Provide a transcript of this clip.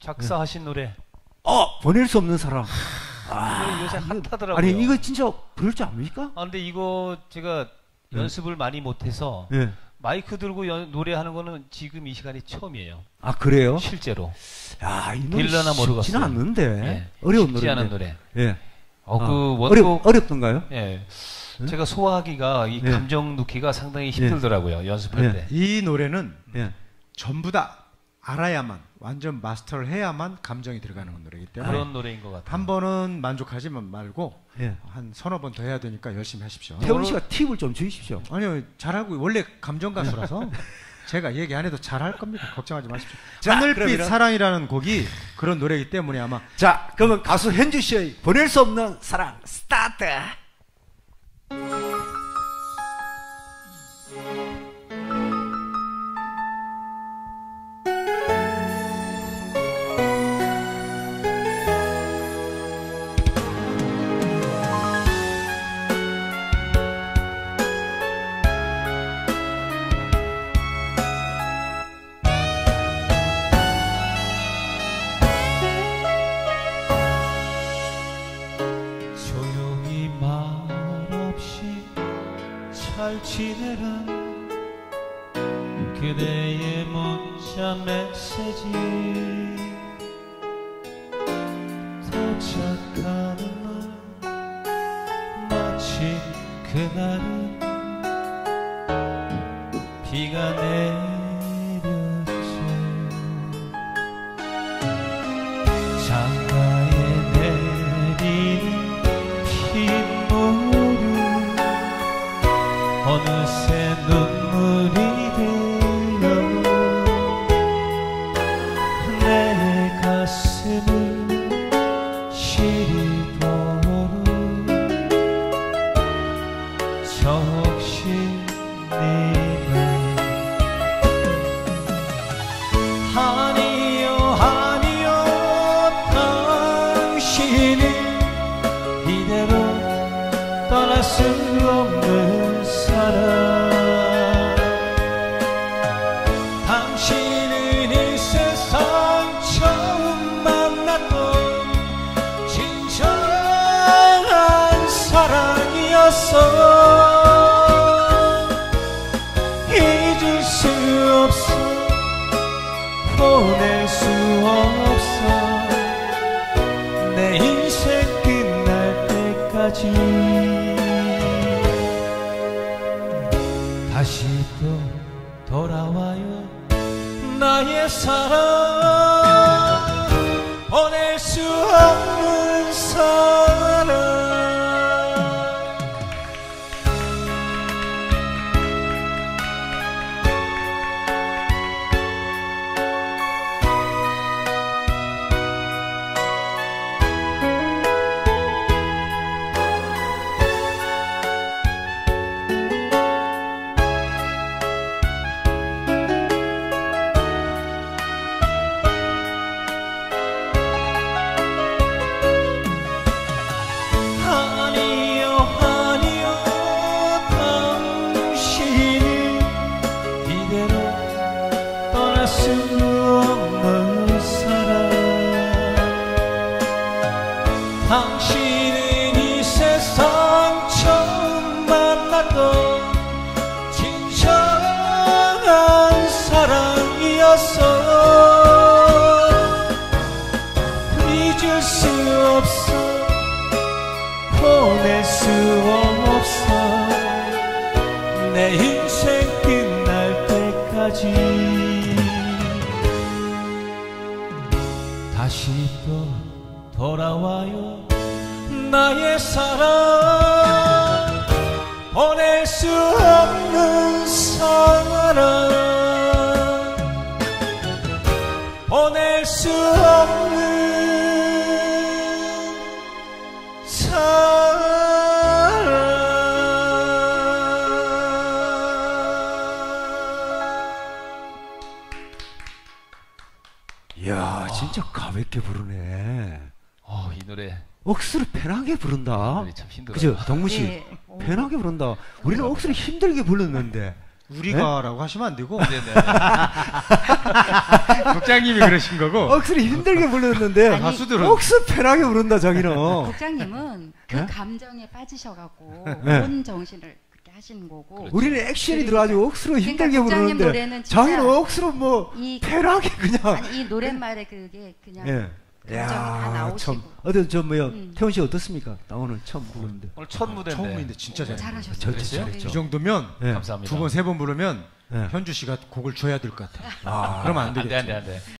작사하신 노래. 보낼 수 없는 사랑. 요새 핫하더라고요. 아니 이거 진짜 부를 줄 압니까? 근데 이거 제가 연습을 많이 못해서 마이크 들고 노래하는 거는 지금 이 시간이 처음이에요. 아 그래요? 실제로. 야, 이 노래 빌라나 모르겠어요. 쉽지는 않는데. 네. 어려운 쉽지 노래인데. 않은 노래. 예. 그 원곡 어렵던가요? 예. 제가 소화하기가 이 감정 넣기가 상당히 힘들더라고요. 연습할 때. 이 노래는 전부 다 알아야만, 완전 마스터를 해야만 감정이 들어가는 노래이기 때문에 그런 노래인 것 같아요. 한 번은 만족하지만 말고 한 서너 번 더 해야 되니까 열심히 하십시오. 태훈 씨가 팁을 좀 주십시오. 아니요, 잘하고 원래 감정 가수라서 제가 얘기 안 해도 잘할 겁니다. 걱정하지 마십시오. 자, 하늘빛 그러면은... 사랑이라는 곡이 그런 노래이기 때문에 아마. 자, 그러면 가수 현주 씨의 보낼 수 없는 사랑 스타트. 지내라 그대의 문자 메시지 도착하는 날 마치 그날은 비가 내렸지 창가에 내리는 핏물을 어느새 눈물이 되어 내 가슴을 시리도록 적신이네 아니요 아니요 당신은 이대로 떠날 수 없는 당신은 이 세상 처음 만났던 진정한 사랑이었어 잊을 수 없어 보낼 수 없어 내 인생 끝날 때까지 다시 또 돌아와요 나의 사랑 보낼 수 없는 사랑 당신은 이 세상 처음 만났던 진정한 사랑이었어 잊을 수 없어 보낼 수 없어 내 인생 끝날 때까지 다시 또 돌아와요 나의 사랑 보낼 수 없는 사랑 보낼 수 없는 사랑 이야 진짜 가볍게 부르네. 이 노래 억수로 편하게 부른다. 참 힘들어요. 그죠, 동무 씨? 네. 편하게 부른다. 우리는 억수로 힘들게 불렀는데. 우리가라고 하시면 안 되고 네네. 국장님이 그러신 거고 억수로 힘들게 불렀는데 아니, 가수들은 억수 편하게 부른다 자기는. 국장님은 그 네? 감정에 빠지셔갖고 네. 온 정신을 그렇게 하시는 거고. 그렇죠. 우리는 액션이 들어가지고 억수로 힘들게 그러니까 국장님 부르는데 노래는 진짜 자기는 억수로 뭐 이 편하게 그냥. 아니 이 노랫말에 그게 그냥 예. 감정이 다 나오시고. 참. 어디 저 뭐야 태훈 씨 어떻습니까? 나 오늘 처음 부르는데. 오늘 첫 무대인데. 처음인데 진짜 잘했어요. 잘하셨어요. 잘했어요? 이 정도면 예. 감사합니다. 두 번 세 번 부르면 예. 현주 씨가 곡을 줘야 될 것 같아요. 아. 그러면 안 안 돼, 되겠죠. 안 돼, 안 돼.